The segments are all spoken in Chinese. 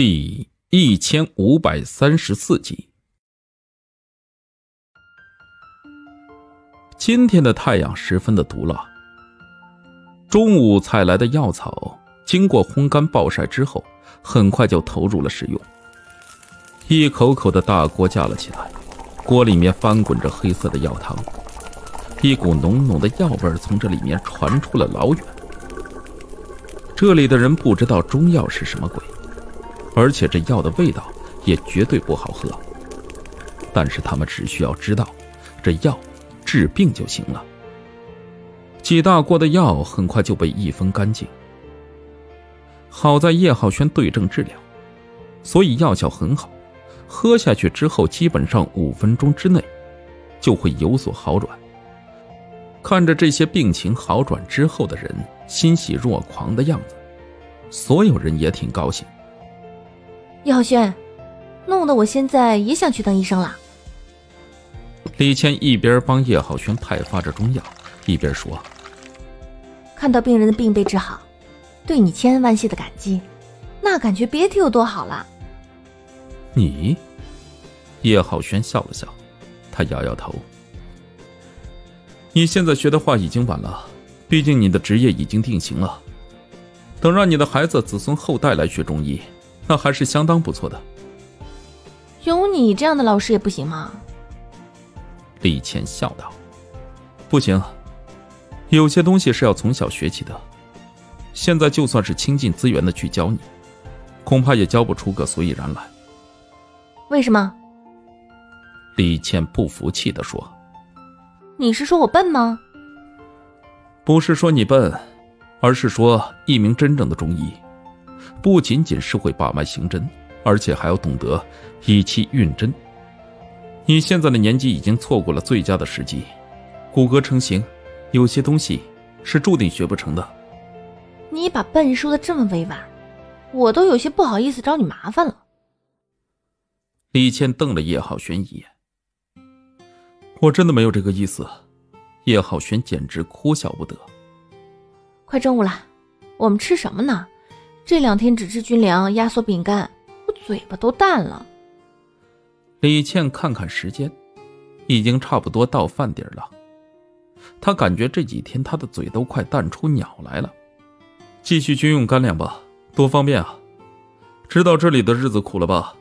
第1534集。今天的太阳十分的毒辣，中午采来的药草经过烘干暴晒之后，很快就投入了食用。一口口的大锅架了起来，锅里面翻滚着黑色的药汤，一股浓浓的药味从这里面传出了老远。这里的人不知道中药是什么鬼，而且这药的味道也绝对不好喝，但是他们只需要知道这药治病就行了。几大锅的药很快就被一分干净。好在叶浩轩对症治疗，所以药效很好，喝下去之后基本上5分钟之内就会有所好转。看着这些病情好转之后的人欣喜若狂的样子，所有人也挺高兴。 叶浩轩，弄得我现在也想去当医生了。 李谦一边帮叶浩轩派发着中药，一边说： 看到病人的病被治好，对你千恩万谢的感激，那感觉别提有多好了。 你？叶浩轩笑了笑，他摇摇头。你现在学的话已经晚了，毕竟你的职业已经定型了。等让你的孩子子孙后代来学中医，那还是相当不错的。 有你这样的老师也不行吗？ 李谦笑道：不行，有些东西是要从小学起的，现在就算是倾尽资源的去教你，恐怕也教不出个所以然来。 为什么？ 李谦不服气地说： 你是说我笨吗？ 不是说你笨，而是说一名真正的中医不仅仅是会把脉行针，而且还要懂得以期运针。你现在的年纪已经错过了最佳的时机，骨骼成型，有些东西是注定学不成的。 你把笨说的这么委婉，我都有些不好意思找你麻烦了。 李谦瞪了叶浩轩一眼：我真的没有这个意思。叶浩轩简直哭笑不得。 快中午了，我们吃什么呢？这2天只吃军粮、压缩饼干，我嘴巴都淡了。 李倩看看时间，已经差不多到饭点了。他感觉这几天他的嘴都快淡出鸟来了。继续军用干粮吧，多方便啊！知道这里的日子苦了吧？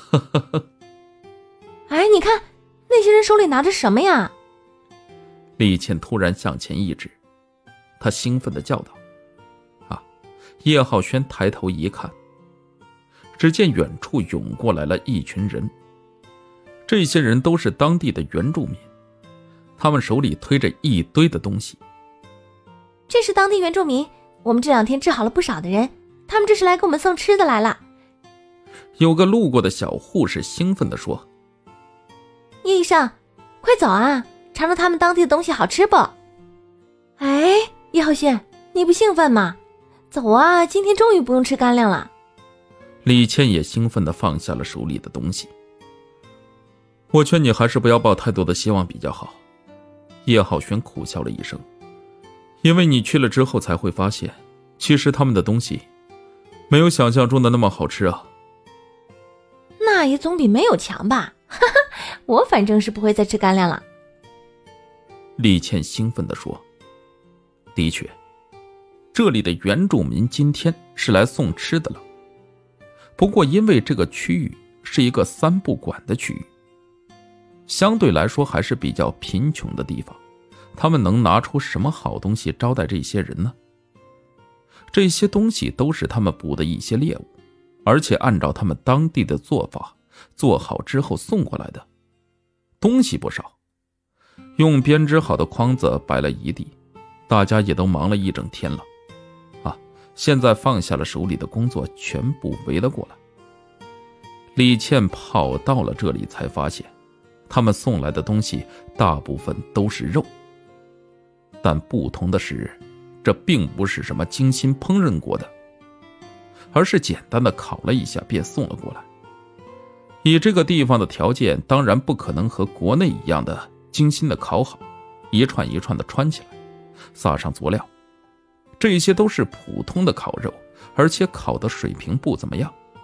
哎，你看那些人手里拿着什么呀？ 李倩突然向前一指，他兴奋地叫道：啊！叶浩轩抬头一看，只见远处涌过来了一群人。这些人都是当地的原住民，他们手里推着一堆的东西。 这是当地原住民，我们这2天治好了不少的人，他们这是来给我们送吃的来了。 有个路过的小护士兴奋地说： 叶医生，快走啊，尝尝他们当地的东西好吃不？哎，叶浩轩，你不兴奋吗？走啊，今天终于不用吃干粮了。 李谦也兴奋地放下了手里的东西。我劝你还是不要抱太多的希望比较好。叶浩轩苦笑了一声，因为你去了之后才会发现，其实他们的东西没有想象中的那么好吃啊。 那也总比没有强吧，哈哈，我反正是不会再吃干粮了。 李倩兴奋地说：的确，这里的原住民今天是来送吃的了。不过因为这个区域是一个3不管的区域，相对来说还是比较贫穷的地方，他们能拿出什么好东西招待这些人呢？这些东西都是他们捕的一些猎物，而且按照他们当地的做法做好之后送过来的，东西不少。用编织好的筐子摆了一地，大家也都忙了一整天了。现在放下了手里的工作，全部围了过来。李倩跑到了这里才发现，他们送来的东西大部分都是肉，但不同的是，这并不是什么精心烹饪过的，而是简单的烤了一下便送了过来。以这个地方的条件，当然不可能和国内一样的精心的烤好，一串一串的穿起来，撒上佐料。这些都是普通的烤肉，而且烤的水平不怎么样，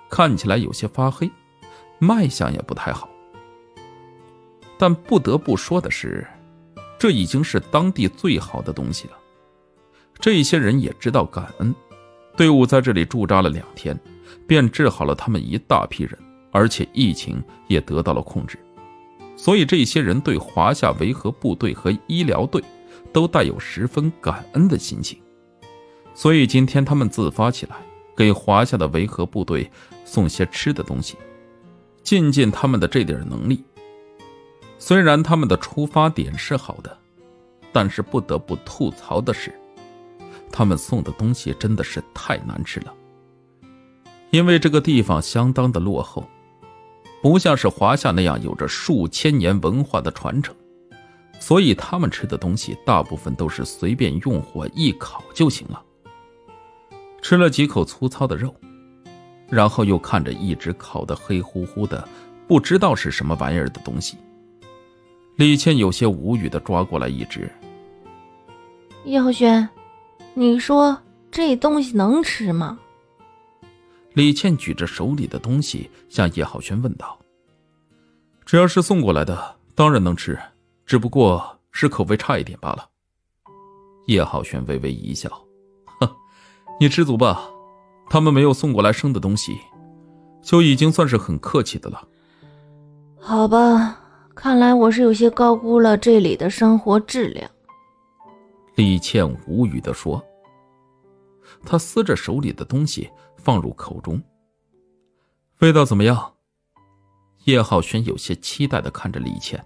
看起来有些发黑，卖相也不太好。但不得不说的是，这已经是当地最好的东西了。这些人也知道感恩，队伍在这里驻扎了2天，便治好了他们一大批人，而且疫情也得到了控制。所以这些人对华夏维和部队和医疗队都带有十分感恩的心情。所以今天他们自发起来，给华夏的维和部队送些吃的东西，尽尽他们的这点能力。虽然他们的出发点是好的，但是不得不吐槽的是，他们送的东西真的是太难吃了。因为这个地方相当的落后，不像是华夏那样有着数千年文化的传承，所以他们吃的东西大部分都是随便用火一烤就行了。吃了几口粗糙的肉，然后又看着一直烤得黑乎乎的不知道是什么玩意儿的东西，李倩有些无语地抓过来一只。 叶浩轩，你说这东西能吃吗？ 李倩举着手里的东西向叶浩轩问道。只要是送过来的当然能吃，只不过是口味差一点罢了。叶浩轩微微一笑，哼，你知足吧，他们没有送过来生的东西，就已经算是很客气的了。 好吧，看来我是有些高估了这里的生活质量。 李倩无语地说。她撕着手里的东西放入口中。味道怎么样？叶浩轩有些期待地看着李倩。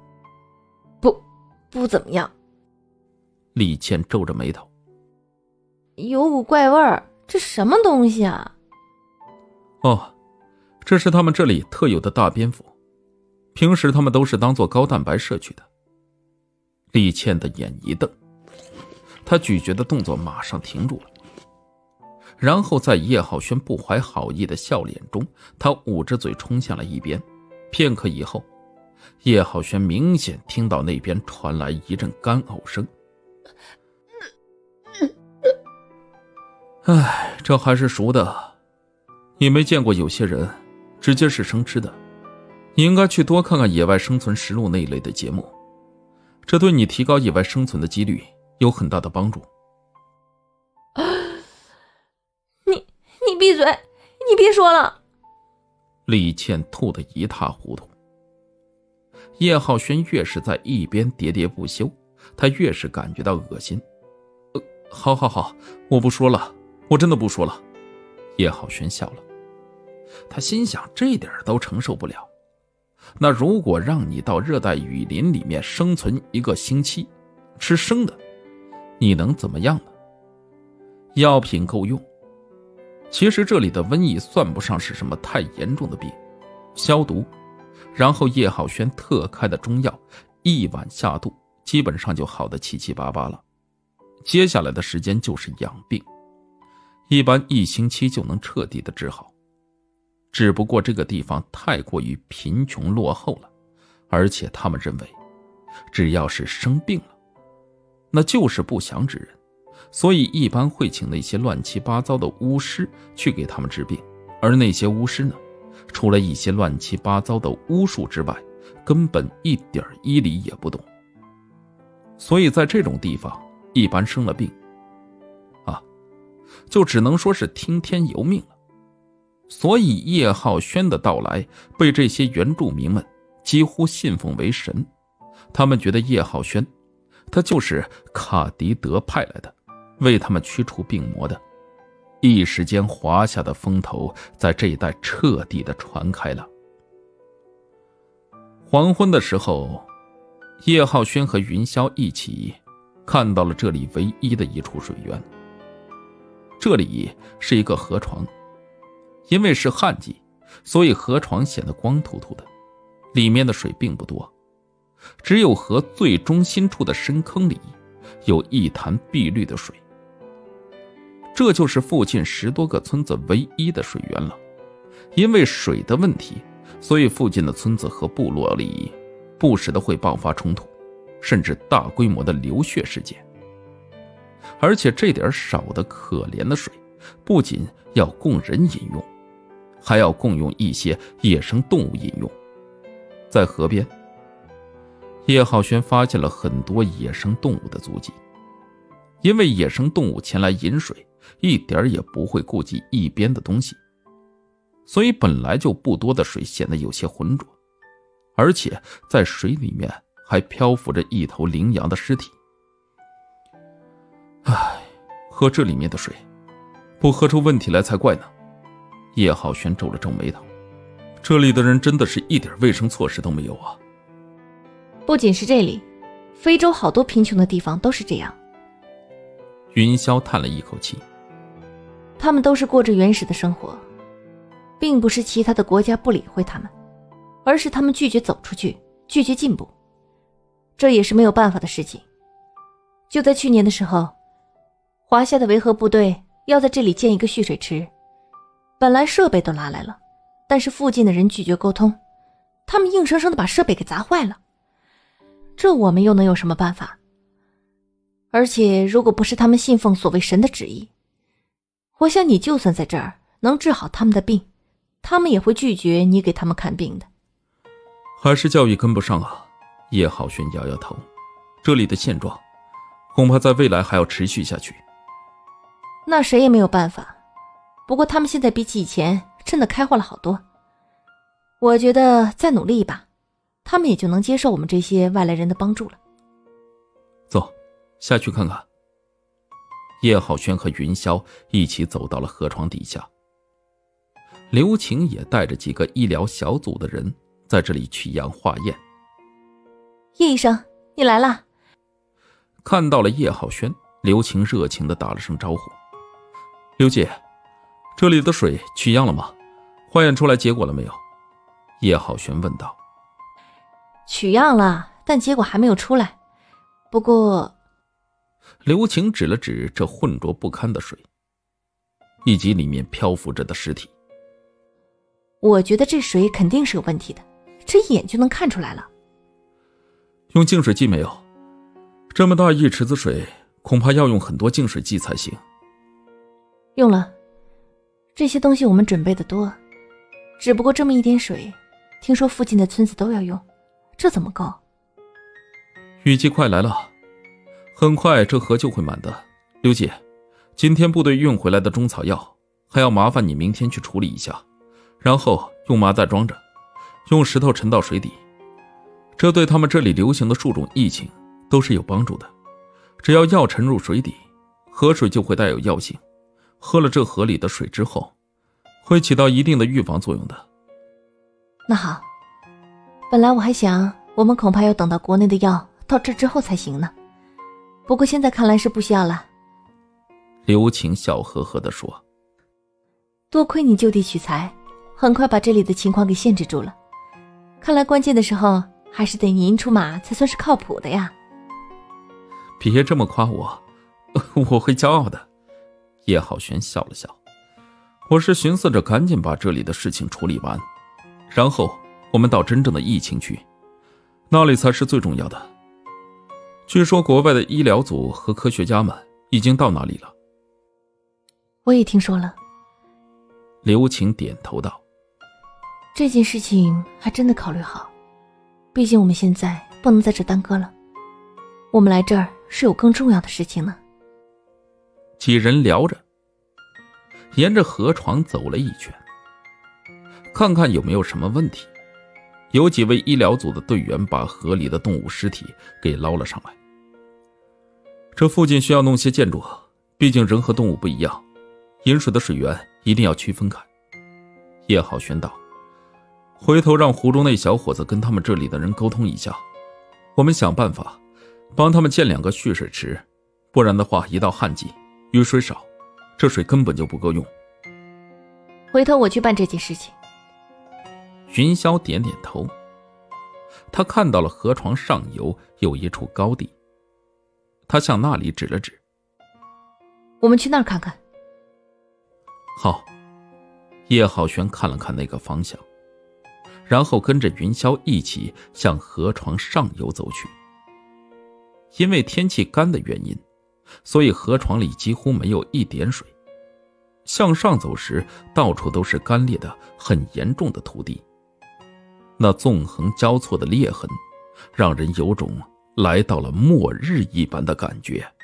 不怎么样。 李倩皱着眉头。 有股怪味儿，这什么东西啊？ 哦，这是他们这里特有的大蝙蝠，平时他们都是当做高蛋白摄取的。李倩的眼一瞪，她咀嚼的动作马上停住了。然后在叶浩轩不怀好意的笑脸中，他捂着嘴冲向了一边。片刻以后，叶浩轩明显听到那边传来一阵干呕声。唉，这还是熟的。你没见过有些人直接是生吃的，你应该去多看看野外生存实录那一类的节目，这对你提高野外生存的几率有很大的帮助。 你闭嘴，你别说了。 李倩吐得一塌糊涂。叶浩轩越是在一边喋喋不休，他越是感觉到恶心。好，我不说了，我真的不说了。叶浩轩笑了，他心想这点都承受不了，那如果让你到热带雨林里面生存1个星期，吃生的，你能怎么样呢？药品够用。其实这里的瘟疫算不上是什么太严重的病，消毒，然后叶浩轩特开的中药1碗下肚，基本上就好得七七八八了。接下来的时间就是养病，一般1星期就能彻底的治好。只不过这个地方太过于贫穷落后了，而且他们认为只要是生病了，那就是不祥之人，所以一般会请那些乱七八糟的巫师去给他们治病。而那些巫师呢，除了一些乱七八糟的巫术之外，根本一点医理也不懂。所以在这种地方，一般生了病就只能说是听天由命了。所以叶浩轩的到来被这些原住民们几乎信奉为神，他们觉得叶浩轩他就是卡迪德派来的，为他们驱除病魔的。一时间华夏的风头在这一带彻底的传开了。黄昏的时候，叶浩轩和云霄一起看到了这里唯一的一处水源。这里是一个河床，因为是旱季，所以河床显得光秃秃的，里面的水并不多，只有河最中心处的深坑里有一潭碧绿的水。这就是附近10多个村子唯一的水源了。因为水的问题，所以附近的村子和部落里不时的会爆发冲突，甚至大规模的流血事件。而且这点少的可怜的水不仅要供人饮用， 还要共用一些野生动物饮用。在河边，叶浩轩发现了很多野生动物的足迹。因为野生动物前来饮水，一点也不会顾及一边的东西，所以本来就不多的水显得有些浑浊，而且在水里面还漂浮着一头羚羊的尸体。唉，喝这里面的水，不喝出问题来才怪呢。叶浩轩皱了皱眉头，这里的人真的是一点卫生措施都没有啊。 不仅是这里，非洲好多贫穷的地方都是这样。 云霄叹了一口气， 他们都是过着原始的生活，并不是其他的国家不理会他们，而是他们拒绝走出去，拒绝进步，这也是没有办法的事情。就在去年的时候，华夏的维和部队要在这里建一个蓄水池，本来设备都拉来了，但是附近的人拒绝沟通，他们硬生生的把设备给砸坏了，这我们又能有什么办法？而且如果不是他们信奉所谓神的旨意，我想你就算在这儿能治好他们的病，他们也会拒绝你给他们看病的。 还是教育跟不上啊。叶浩轩摇摇头，这里的现状恐怕在未来还要持续下去。 那谁也没有办法，不过他们现在比起以前真的开化了好多，我觉得再努力一把，他们也就能接受我们这些外来人的帮助了。 走，下去看看。叶浩轩和云霄一起走到了河床底下，刘晴也带着几个医疗小组的人在这里取样化验。 叶医生，你来啦。 看到了叶浩轩，刘晴热情地打了声招呼。刘姐，这里的水取样了吗？化验出来结果了没有？叶浩轩问道。 取样了，但结果还没有出来。不过刘晴指了指这浑浊不堪的水，以及里面漂浮着的尸体。 我觉得这水肯定是有问题的，这一眼就能看出来了。 用净水剂没有？这么大一池子水，恐怕要用很多净水剂才行。 用了，这些东西我们准备的多，只不过这么一点水，听说附近的村子都要用，这怎么够？ 雨季快来了，很快这河就会满的。刘姐，今天部队运回来的中草药还要麻烦你明天去处理一下，然后用麻袋装着，用石头沉到水底，这对他们这里流行的数种疫情都是有帮助的。只要药沉入水底，河水就会带有药性，喝了这河里的水之后，会起到一定的预防作用的。 那好，本来我还想我们恐怕要等到国内的药到这之后才行呢，不过现在看来是不需要了。 刘晴笑呵呵地说。 多亏你就地取材，很快把这里的情况给限制住了，看来关键的时候还是得您出马才算是靠谱的呀。 别这么夸我，我会骄傲的。叶浩轩笑了笑，我是寻思着赶紧把这里的事情处理完，然后我们到真正的疫情区，那里才是最重要的。据说国外的医疗组和科学家们已经到那里了。 我也听说了。 刘晴点头道。 这件事情还真的考虑好，毕竟我们现在不能在这耽搁了，我们来这儿是有更重要的事情呢。 几人聊着，沿着河床走了一圈，看看有没有什么问题。有几位医疗组的队员把河里的动物尸体给捞了上来。这附近需要弄些建筑，毕竟人和动物不一样，饮水的水源一定要区分开。叶浩轩道，回头让湖中那小伙子跟他们这里的人沟通一下，我们想办法帮他们建2个蓄水池，不然的话一到旱季雨水少，这水根本就不够用。 回头我去办这件事情。 云霄点点头，他看到了河床上游有一处高地，他向那里指了指。 我们去那儿看看。 好。叶浩轩看了看那个方向，然后跟着云霄一起向河床上游走去。因为天气干的原因，所以河床里几乎没有一点水， 向上走时，到处都是干裂的很严重的土地，那纵横交错的裂痕，让人有种来到了末日一般的感觉。